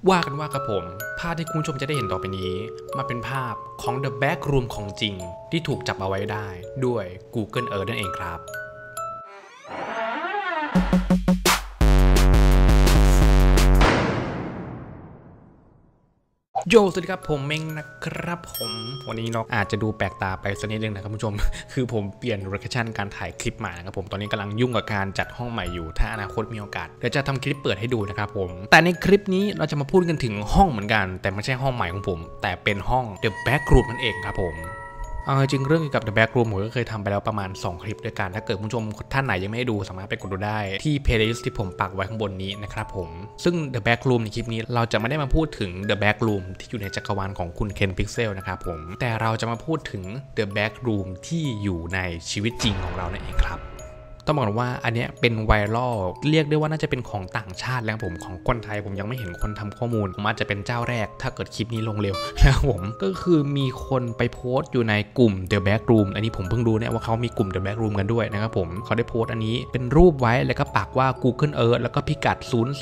ว่ากันว่าครับผมภาพที่คุณผู้ชมจะได้เห็นต่อไปนี้มาเป็นภาพของ The Back Room ของจริงที่ถูกจับเอาไว้ได้ด้วย Google Earth นั่นเองครับโยสวัสดีครับผมเม้งนะครับผมวันนี้เราอาจจะดูแปลกตาไปสักนิดนึงนะครับคุณผู้ชมคือผมเปลี่ยนโลเคชั่นการถ่ายคลิปมานะครับผมตอนนี้กำลังยุ่งกับการจัดห้องใหม่อยู่ถ้าอนาคตมีโอกาสเดี๋ยวจะทำคลิปเปิดให้ดูนะครับผมแต่ในคลิปนี้เราจะมาพูดกันถึงห้องเหมือนกันแต่ไม่ใช่ห้องใหม่ของผมแต่เป็นห้อง The Back Room นั่นเองครับผมจริงเรื่องเกี่ยวกับ The Back Room ผมก็เคยทำไปแล้วประมาณ2คลิปด้วยกันถ้าเกิดผู้ชมท่านไหนยังไม่ได้ดูสามารถไปกดดูได้ที่ playlist ที่ผมปักไว้ข้างบนนี้นะครับผมซึ่ง The Back Room ในคลิปนี้เราจะไม่ได้มาพูดถึง The Back Room ที่อยู่ในจักรวาลของคุณเคนพิกเซลนะครับผมแต่เราจะมาพูดถึง The Back Room ที่อยู่ในชีวิตจริงของเรานั่นเองครับต้องบอกว่าอันนี้เป็นไวรัลเรียกได้ว่าน่าจะเป็นของต่างชาติแล้วผมของคนไทยผมยังไม่เห็นคนทำข้อมูลผมอาจจะเป็นเจ้าแรกถ้าเกิดคลิปนี้ลงเร็วนะครับผมก็คือมีคนไปโพสต์อยู่ในกลุ่ม The Back Room อันนี้ผมเพิ่งรู้เนี่ยว่าเขามีกลุ่ม The Back Room กันด้วยนะครับผมเขาได้โพสต์อันนี้เป็นรูปไว้แล้วก็ปักว่า Google Earth แล้วก็พิกัด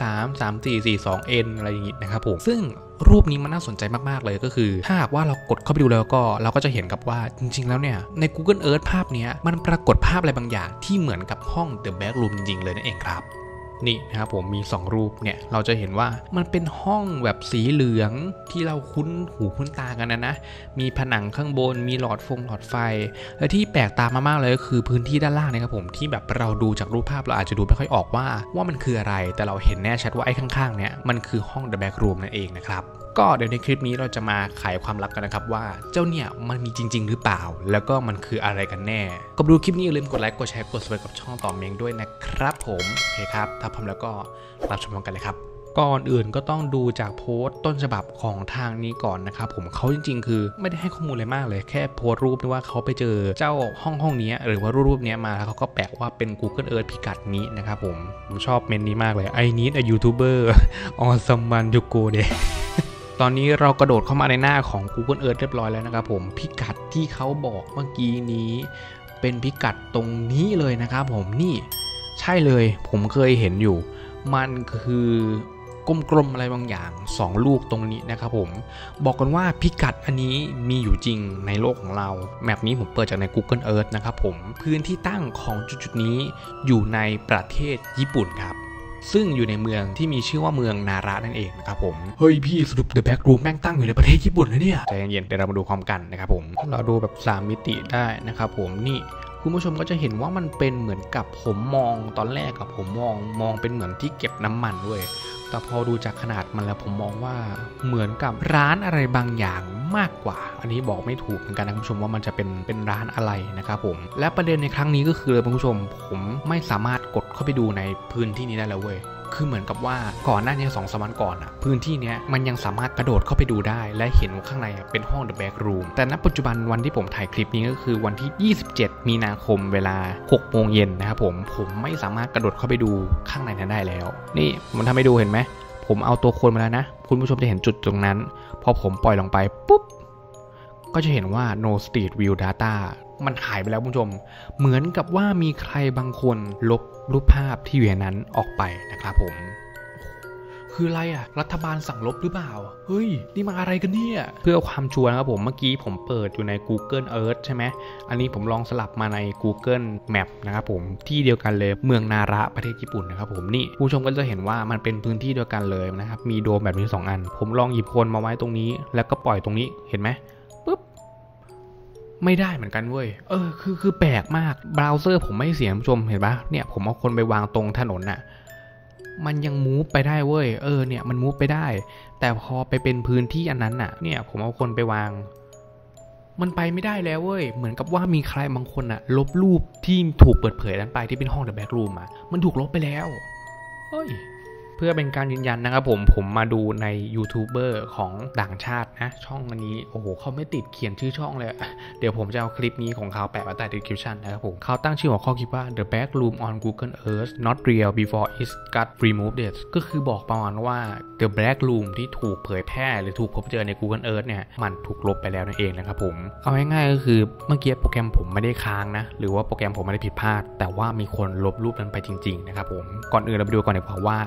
033442N อะไรอย่างงี้นะครับผมซึ่งรูปนี้มันน่าสนใจมากๆเลยก็คือถ้าหากว่าเรากดเข้าไปดูแล้วก็เราก็จะเห็นกับว่าจริงๆแล้วเนี่ยใน Google Earth ภาพนี้มันปรากฏภาพอะไรบางอย่างที่เหมือนกับห้อง The Back Room จริงๆเลยนั่นเองครับนี่นะครับผมมี2รูปเนี่ยเราจะเห็นว่ามันเป็นห้องแบบสีเหลืองที่เราคุ้นหูคุ้นตากันนะมีผนังข้างบนมีหลอดไฟและที่แปลกตามากๆเลยก็คือพื้นที่ด้านล่างนะครับผมที่แบบเราดูจากรูปภาพเราอาจจะดูไม่ค่อยออกว่ามันคืออะไรแต่เราเห็นแน่ชัดว่าไอ้ข้างๆเนี่ยมันคือห้อง The Back Room นั่นเองนะครับก็เดี๋ยวในคลิปนี้เราจะมาไขความลับกันนะครับว่าเจ้าเนี่ยมันมีจริงๆหรือเปล่าแล้วก็มันคืออะไรกันแน่ก็ดูคลิปนี้อย่าลืมกดไลค์กดแชร์กด subscribe กับช่องต่อเมงด้วยนะครับผมโอเคครับถ้าพร้อมแล้วก็รับชมกันเลยครับก่อนอื่นก็ต้องดูจากโพสต์ต้นฉบับของทางนี้ก่อนนะครับผมเขาจริงๆคือไม่ได้ให้ข้อมูลอะไรมากเลยแค่โพสต์รูปว่าเขาไปเจอเจ้าห้องนี้หรือว่ารูปนี้มาแล้วเขาก็แปะว่าเป็น Google Earth พิกัดนี้นะครับผมชอบเมนนี้มากเลย I need a YouTuber on someone to go thereตอนนี้เรากระโดดเข้ามาในหน้าของ Google Earth เรียบร้อยแล้วนะครับผมพิกัดที่เขาบอกเมื่อกี้นี้เป็นพิกัดตรงนี้เลยนะครับผมนี่ใช่เลยผมเคยเห็นอยู่มันคือกลมๆอะไรบางอย่าง2ลูกตรงนี้นะครับผมบอกกันว่าพิกัดอันนี้มีอยู่จริงในโลกของเราแมปนี้ผมเปิดจากใน Google Earth นะครับผมพื้นที่ตั้งของจุดๆนี้อยู่ในประเทศญี่ปุ่นครับซึ่งอยู่ในเมืองที่มีชื่อว่าเมืองนาระนั่นเองนะครับผมเฮ้ยพี่สรุป The Back Room แม่งตั้งอยู่ในประเทศญี่ปุ่นแล้วเนี่ยใจเย็นๆเดี๋ยวเรามาดูพร้อมกันนะครับผมเราดูแบบ3มิติได้นะครับผมนี่คุณผู้ชมก็จะเห็นว่ามันเป็นเหมือนกับผมมองตอนแรกกับผมมองเป็นเหมือนที่เก็บน้ำมันด้วยแต่พอดูจากขนาดมันแล้วผมมองว่าเหมือนกับร้านอะไรบางอย่างมากกว่าอันนี้บอกไม่ถูกเหมือนกันนะคุณผู้ชมว่ามันจะเป็นร้านอะไรนะครับผมและประเด็นในครั้งนี้ก็คือคุณผู้ชมผมไม่สามารถกดเข้าไปดูในพื้นที่นี้ได้แล้วเว้ยคือเหมือนกับว่าก่อนหน้านี้2-3 วันก่อนอะพื้นที่นี้มันยังสามารถกระโดดเข้าไปดูได้และเห็นว่าข้างในเป็นห้อง The Back Room แต่ณปัจจุบันวันที่ผมถ่ายคลิปนี้ก็คือวันที่27มีนาคมเวลา 6 โมงเย็นนะครับผมไม่สามารถกระโดดเข้าไปดูข้างในนั้นได้แล้วนี่มันทำให้ดูเห็นไหมผมเอาตัวคนมาแล้วนะคุณผู้ชมจะเห็นจุดตรงนั้นพอผมปล่อยลงไปปุ๊บก็จะเห็นว่า no street view data มันหายไปแล้วคุณผู้ชมเหมือนกับว่ามีใครบางคนลบรูปภาพที่อยู่ในนั้นออกไปนะครับผมคืออะไรอ่ะรัฐบาลสั่งลบหรือเปล่าเฮ้ยนี่มาอะไรกันเนี่ยเพื่อความชัวร์นะครับผมเมื่อกี้ผมเปิดอยู่ใน Google Earth ใช่ไหมอันนี้ผมลองสลับมาใน Google Map นะครับผมที่เดียวกันเลยเมืองนาระประเทศญี่ปุ่นนะครับผมนี่ผู้ชมก็จะเห็นว่ามันเป็นพื้นที่เดียวกันเลยนะครับมีโดมแบบนี้2 อันผมลองหยิบคนมาไว้ตรงนี้แล้วก็ปล่อยตรงนี้เห็นไหมปุ๊บไม่ได้เหมือนกันเว้ยคือแปลกมากเบราว์เซอร์ผมไม่เสียผู้ชมเห็นปะเนี่ยผมเอาคนไปวางตรงถนนน่ะมันยังมูฟไปได้เว้ยเนี่ยมันมูฟไปได้แต่พอไปเป็นพื้นที่อันนั้นน่ะเนี่ยผมเอาคนไปวางมันไปไม่ได้แล้วเว้ยเหมือนกับว่ามีใครบางคนน่ะลบรูปที่ถูกเปิดเผยนั้นไปที่เป็นห้อง The Back Room อ่ะมันถูกลบไปแล้วเฮ้ยเพื่อเป็นการยืนยันนะครับผมมาดูในยูทูบเบอร์ของต่างชาตินะช่องอันนี้โอ้โหเขาไม่ติดเขียนชื่อช่องเลยเดี๋ยวผมจะเอาคลิปนี้ของเขาแปะไว้ใต้ description นะครับผมเขาตั้งชื่อหัวข้อคลิปว่า The Back Room on Google Earth not real before it got removed ก็คือบอกประมาณว่า The Back Room ที่ถูกเผยแพร่หรือถูกพบเจอใน Google Earth เนี่ยมันถูกลบไปแล้วนั่นเองนะครับผมเอาง่ายๆก็คือเมื่อกี้โปรแกรมผมไม่ได้ค้างนะหรือว่าโปรแกรมผมไม่ได้ผิดพลาดแต่ว่ามีคนลบรูปนั้นไปจริงๆนะครับผมก่อนอื่นเราไปดูก่อนดีกว่าว่า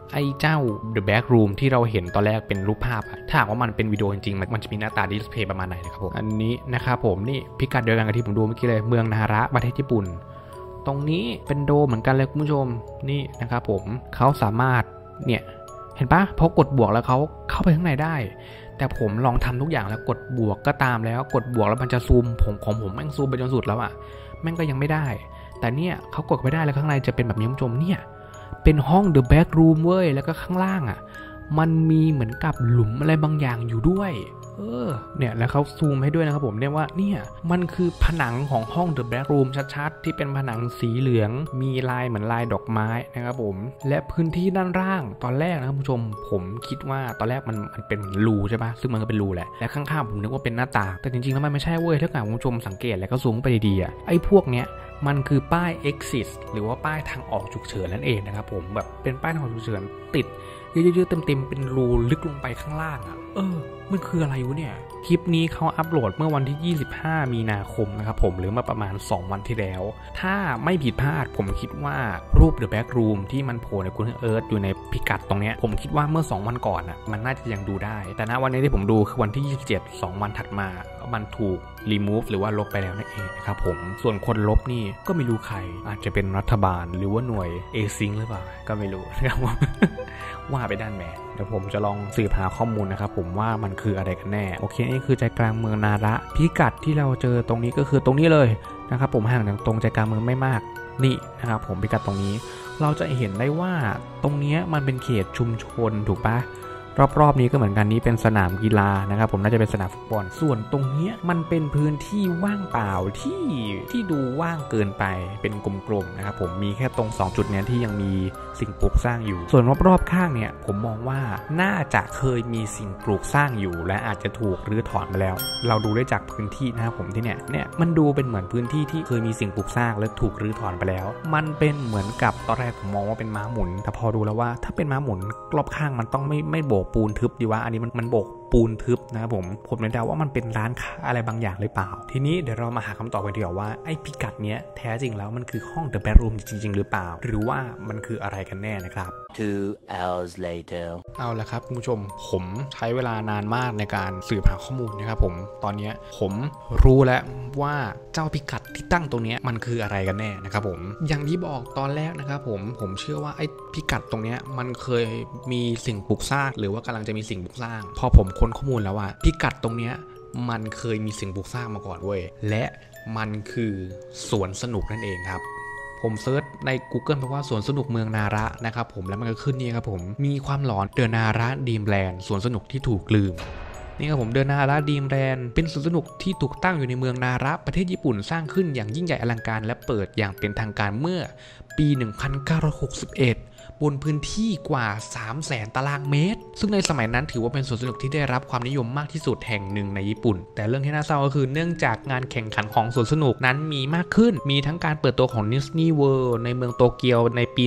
ไอ้เจ้า The Back Room ที่เราเห็นตอนแรกเป็นรูปภาพถ้าหากว่ามันเป็นวิดีโอจริงๆมันจะมีหน้าตาดิสเพย์ประมาณไหนนะครับผมอันนี้นะครับผมนี่พิกัดเดียวกันกับที่ผมดูเมื่อกี้เลยเมืองนาระประเทศญี่ปุ่นตรงนี้เป็นโดเหมือนกันเลยคุณผู้ชมนี่นะครับผมเขาสามารถเนี่ยเห็นปะพอกดบวกแล้วเขาเข้าไปข้างในได้แต่ผมลองทำทุกอย่างแล้วกดบวกก็ตามแล้วกดบวกแล้วมันจะซูมผมแม่งซูมไปจนสุดแล้วแม่งก็ยังไม่ได้แต่เนี่ยเขากดไปได้แล้วข้างในจะเป็นแบบนี้คุณผู้ชมเนี่ยเป็นห้อง The Back Room เว้ยแล้วก็ข้างล่างมันมีเหมือนกับหลุมอะไรบางอย่างอยู่ด้วยเนี่ยแล้วเขาซูมให้ด้วยนะครับผมเนี่ยว่าเนี่ยมันคือผนังของห้อง The Back Room ชัดๆที่เป็นผนังสีเหลืองมีลายเหมือนลายดอกไม้นะครับผมและพื้นที่ด้านล่างตอนแรกนะครับผู้ชมผมคิดว่าตอนแรกมันเป็นรูใช่ปะซึ่งมันก็เป็นรูแหละและข้างๆผมนึกว่าเป็นหน้าต่างแต่จริงๆแล้วมันไม่ใช่เว้ยถ้าคุณผู้ชมสังเกตแล้วก็ซูมไปดีๆไอ้พวกเนี้ยมันคือป้าย exit หรือว่าป้ายทางออกฉุกเฉินนั่นเองนะครับผมแบบเป็นป้ายทางออกฉุกเฉินติดเยอะๆเต็มๆเป็นรูลึกลงไปข้างล่างมันคืออะไรวะเนี่ยคลิปนี้เขาอัปโหลดเมื่อวันที่25มีนาคมนะครับผมหรือมาประมาณ2วันที่แล้วถ้าไม่ผิดพลาดผมคิดว่ารูป The Back Room ที่มันโผล่ใน Google Earth อยู่ในพิกัดตรงนี้ผมคิดว่าเมื่อ2วันก่อนมันน่าจะยังดูได้แต่ณวันนี้ที่ผมดูคือวันที่27 2วันถัดมามันถูก remove หรือว่าลบไปแล้วนั่นเองนะครับผมส่วนคนลบนี่ก็ไม่รู้ใครอาจจะเป็นรัฐบาลหรือว่าหน่วย A-Sync หรือเปล่าก็ไม่รู้นะครับว่าไปด้านแม่เดี๋ยวผมจะลองสืบหาข้อมูลนะครับผมว่ามันคืออะไรกันแน่โอเคนี่คือใจกลางเมืองนาระพิกัดที่เราเจอตรงนี้ก็คือตรงนี้เลยนะครับผมห่างจากตรงใจกลางเมืองไม่มากนี่นะครับผมพิกัดตรงนี้เราจะเห็นได้ว่าตรงนี้มันเป็นเขตชุมชนถูกปะรอบๆนี้ก็เหมือนกันนี้เป็นสนามกีฬานะครับผมน่าจะเป็นสนามฟุตบอลส่วนตรงนี้มันเป็นพื้นที่ว่างเปล่าที่ดูว่างเกินไปเป็นกลมๆนะครับผมมีแค่ตรง2จุดนี้ที่ยังมีสิ่งปลูกสร้างอยู่ส่วนรอบๆข้างเนี่ยผมมองว่าน่าจะเคยมีสิ่งปลูกสร้างอยู่และอาจจะถูกรื้อถอนไปแล้วเราดูได้จากพื้นที่นะครับผมที่เนี่ยมันดูเป็นเหมือนพื้นที่ที่เคยมีสิ่งปลูกสร้างและถูกรื้อถอนไปแล้วมันเป็นเหมือนกับตอนแรกผมมองว่าเป็นม้าหมุนแต่พอดูแล้วว่าถ้าเป็นม้าหมุนรอบข้างมันต้องไม่โบกปูนทึบดีว่าอันนี้มันโบกปูนทึบนะครับผมเลยเดาว่ามันเป็นร้านค้าอะไรบางอย่างหรือเปล่าทีนี้เดี๋ยวเรามาหาคำตอบกันดีกว่าว่าไอ้พิกัดเนี้ยแท้จริงแล้วมันคือห้อง The Back Room จริงๆหรือเปล่าหรือว่ามันคืออะไรกันแน่นะครับ 2 hours later เอาละครับคุณผู้ชมผมใช้เวลานานมากในการสืบหาข้อมูลนะครับผมตอนนี้ผมรู้แล้วว่าเจ้าพิกัดที่ตั้งตรงนี้มันคืออะไรกันแน่นะครับผมอย่างที่บอกตอนแรกนะครับผมเชื่อว่าไอ้พิกัดตรงนี้มันเคยมีสิ่งปลูกสร้างหรือว่ากำลังจะมีสิ่งปลูกสร้างพอผมค้นข้อมูลแล้วว่าพิกัดตรงนี้มันเคยมีสิ่งปลูกสร้างมาก่อนเว้ยและมันคือสวนสนุกนั่นเองครับผมเซิร์ชใน Google เพราะว่าสวนสนุกเมืองนาระนะครับผมแล้วมันก็ขึ้นนี่ครับผมมีความหลอนเดอะนาระดีมแลนด์สวนสนุกที่ถูกลืมนี่ครับผมเดอะนาระดีมแลนด์เป็นสวนสนุกที่ถูกตั้งอยู่ในเมืองนาระประเทศญี่ปุ่นสร้างขึ้นอย่างยิ่งใหญ่อลังการและเปิดอย่างเป็นทางการเมื่อปี 1961บนพื้นที่กว่า 300,000 ตารางเมตรซึ่งในสมัยนั้นถือว่าเป็นสวนสนุกที่ได้รับความนิยมมากที่สุดแห่งหนึ่งในญี่ปุ่นแต่เรื่องที่น่าเศร้าก็คือเนื่องจากงานแข่งขันของสวนสนุกนั้นมีมากขึ้นมีทั้งการเปิดตัวของ Disney World ในเมืองโตเกียวในปี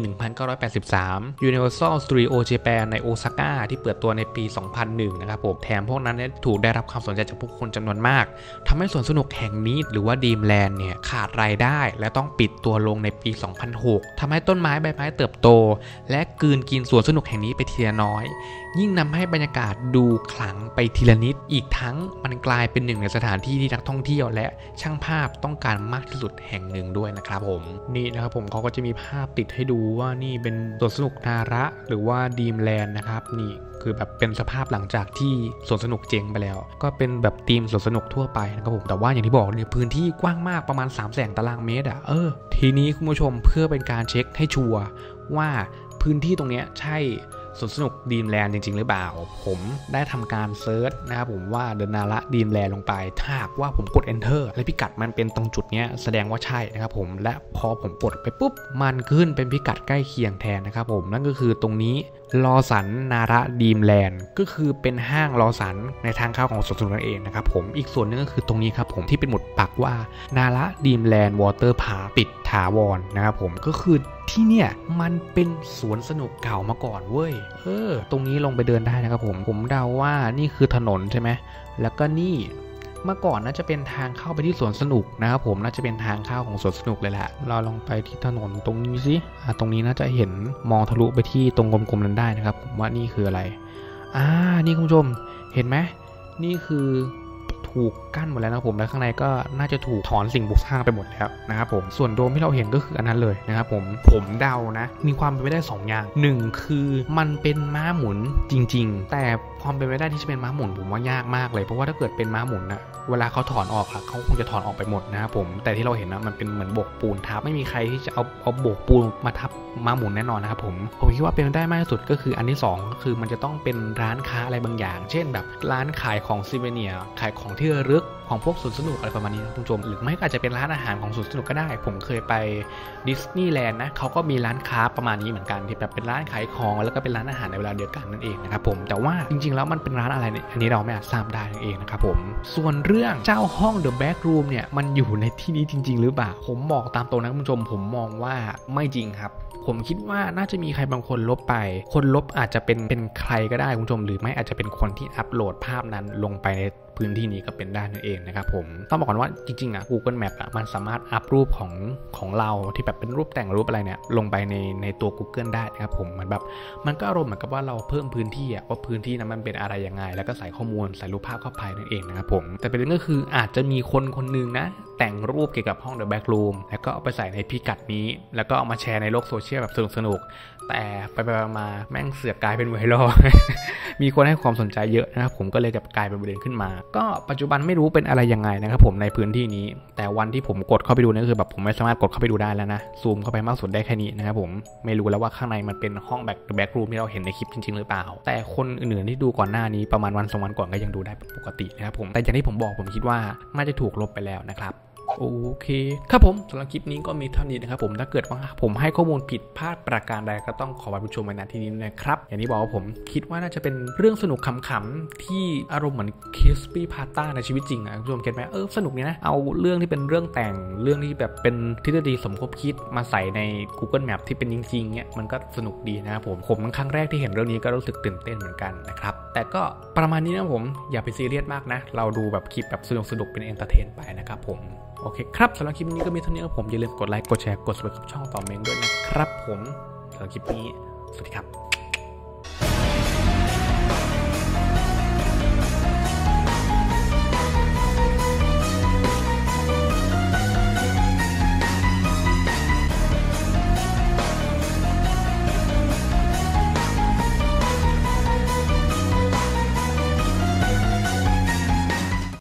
1983 Universal Studio Japan ในโอซาก้าที่เปิดตัวในปี 2001 นะครับผมแถมพวกนั้นถูกได้รับความสนใจจากผู้คนจำนวนมากทำให้สวนสนุกแห่งนี้หรือว่า Dreamland เนี่ยขาดรายได้และต้องปิดตัวลงในปี 2006 ทำให้ต้นไม้ใบไม้เติบโตและกลืนกินสวนสนุกแห่งนี้ไปทีละน้อยยิ่งนำให้บรรยากาศดูขลังไปทีละนิดอีกทั้งมันกลายเป็นหนึ่งในสถานที่ที่นักท่องเที่ยวและช่างภาพต้องการมากที่สุดแห่งหนึ่งด้วยนะครับผมนี่นะครับผมเขาก็จะมีภาพติดให้ดูว่านี่เป็นสวนสนุกนาระหรือว่าดีมแลนด์นะครับนี่คือแบบเป็นสภาพหลังจากที่สวนสนุกเจ๊งไปแล้วก็เป็นแบบธีมสวนสนุกทั่วไปนะครับผมแต่ว่าอย่างที่บอกเนี่ยพื้นที่กว้างมากประมาณ 300,000 ตารางเมตรทีนี้คุณผู้ชมเพื่อเป็นการเช็คให้ชัวร์ว่าพื้นที่ตรงนี้ใช่สวนสนุกดีมแลนด์จริงๆหรือเปล่าผมได้ทำการเซิร์ชนะครับผมว่าเดอะนาระดีมแลนด์ลงไปถ้าหากว่าผมกด enter และพิกัดมันเป็นตรงจุดนี้แสดงว่าใช่นะครับผมและพอผมกดไปปุ๊บมันขึ้นเป็นพิกัดใกล้เคียงแทนนะครับผมนั่นก็คือตรงนี้ลอสันนาระดีมแลนด์ก็คือเป็นห้างลอสันในทางเข้าของสวนสนุกนั่นเองนะครับผมอีกส่วนนึงก็คือตรงนี้ครับผมที่เป็นหมุดปักว่านาระดีมแลนด์วอเตอร์พาร์คปิดถาวรนะครับผมก็คือที่เนี่ยมันเป็นสวนสนุกเก่ามาก่อนเว้ยตรงนี้ลงไปเดินได้นะครับผมเดาว่านี่คือถนนใช่ไหมแล้วก็นี่เมื่อก่อนน่าจะเป็นทางเข้าไปที่สวนสนุกนะครับผมน่าจะเป็นทางเข้าของสวนสนุกเลยแหละเราลองไปที่ถนนตรงนี้สิตรงนี้น่าจะเห็นมองทะลุไปที่ตรงกลมๆนั้นได้นะครับผมว่านี่คืออะไรนี่คุณผู้ชมเห็นไหมนี่คือถูกกั้นหมดแล้วนะผมและข้างในก็น่าจะถูกถอนสิ่งปลูกสร้างไปหมดแล้วนะครับผมส่วนโดมที่เราเห็นก็คืออันนั้นเลยนะครับผมเดานะมีความเป็นไปได้2อย่าง1คือมันเป็นม้าหมุนจริงๆแต่ความเป็นไปได้ที่จะเป็นม้าหมุนผมว่ายากมากเลยเพราะว่าถ้าเกิดเป็นม้าหมุนนะเวลาเขาถอนออกอะเขาคงจะถอนออกไปหมดนะครับผมแต่ที่เราเห็นนะมันเป็นเหมือนโบกปูนทับไม่มีใครที่จะเอาโบกปูนมาทับม้าหมุนแน่นอนนะครับผมคิดว่าเป็นไปได้มากที่สุดก็คืออันที่2ก็คือมันจะต้องเป็นร้านค้าอะไรบางอย่างเช่นแบบร้านขายของซิเวเนียขายของที่ระลึกของพวกสวนสนุกอะไรประมาณนี้นะคุณผู้ชมหรือไม่ก็อาจจะเป็นร้านอาหารของสวนสนุกก็ได้ผมเคยไปดิสนีย์แลนด์นะเขาก็มีร้านค้าประมาณนี้เหมือนกันที่แบบเป็นร้านขายของแล้วก็เป็นร้านอาหารในเวลาเดียวกันนั่นเองนะครับผมแต่ว่าจริงๆแล้วมันเป็นร้านอะไรเนี่ยอันนี้เราไม่อาจทราบได้นั่นเองนะครับผมส่วนเรื่องเจ้าห้อง The Back Room เนี่ยมันอยู่ในที่นี้จริงๆหรือเปล่าผมบอกตามตรงนะคุณผู้ชมผมมองว่าไม่จริงครับผมคิดว่าน่าจะมีใครบางคนลบไปคนลบอาจจะเป็นใครก็ได้คุณผู้ชมหรือไม่อาจจะเป็นคนที่อัปโหลดภาพนั้นลงไปในพื้นที่นี้ก็เป็นได้นั่นเองนะครับผมต้องบอกก่อนว่าจริงๆGoogle Map มันสามารถอัปรูปของเราที่แบบเป็นรูปแต่งรูปอะไรเนี่ยลงไปในตัว Google ได้นะครับผมเหมือนแบบมันก็อารมณ์เหมือนกับว่าเราเพิ่มพื้นที่ว่าพื้นที่นั้นมันเป็นอะไรยังไงแล้วก็ใส่ข้อมูลใส่รูปภาพเข้าไปนั่นเองนะครับผมแต่ประเด็นก็คืออาจจะมีคนนึงนะแต่งรูปเกี่ยวกับห้อง The Back Room แล้วก็เอาไปใส่ในพิกัดนี้แล้วก็เอามาแชร์ในโลกโซเชียลแบบสนุกแต่ไปมาแม่งเสือกกลายเป็นไวรัล มีคนให้ความสนใจเยอะนะครับผมก็เลยกลายเป็นประเด็นขึ้นมาก็ปัจจุบันไม่รู้เป็นอะไรยังไงนะครับผมในพื้นที่นี้แต่วันที่ผมกดเข้าไปดูนี่คือแบบผมไม่สามารถกดเข้าไปดูได้แล้วนะซูมเข้าไปมากสุดได้แค่นี้นะครับผมไม่รู้แล้วว่าข้างในมันเป็นห้องThe Back Roomที่เราเห็นในคลิปจริงๆหรือเปล่าแต่คนอื่นๆที่ดูก่อนหน้านี้ประมาณวัน2 วันก่อนก็ยังดูได้ปกตินะครับผมแต่อย่างที่ผมบอกผมคิดว่าน่าจะถูกลบไปแล้วนะครับโอเคครับผมสำหรับคลิปนี้ก็มีเท่านี้นะครับผมถ้าเกิดว่าผมให้ข้อมูลผิดพลาดประการใดก็ต้องขอผู้ชมไว้ณที่นี้นะครับอย่างที่บอกว่าผมคิดว่าน่าจะเป็นเรื่องสนุกขำๆที่อารมณ์เหมือนคิสปี้พาต้าในชีวิตจริงคุณผู้ชมเก็ตไหมสนุกนี่นะเอาเรื่องที่เป็นเรื่องแต่งเรื่องที่แบบเป็นทฤษฎีสมคบคิดมาใส่ใน Google Map ที่เป็นจริงๆเนี่ยมันก็สนุกดีนะครับผมครั้งแรกที่เห็นเรื่องนี้ก็รู้สึกตื่นเต้นเหมือนกันนะครับแต่ก็ประมาณนี้นะผมอย่าไปซีเรียสมากนะเราดูแบบคลิปแบบสนุกเป็นเอนเตอร์เทนไปนะครับผมโอเคครับสำหรับคลิปนี้ก็มีเท่านี้ครับผมอย่าลืมกดไลค์กดแชร์กด Subscribe ช่องต่อเมนด้วยนะครับผมสำหรับคลิปนี้สวัสดีครับ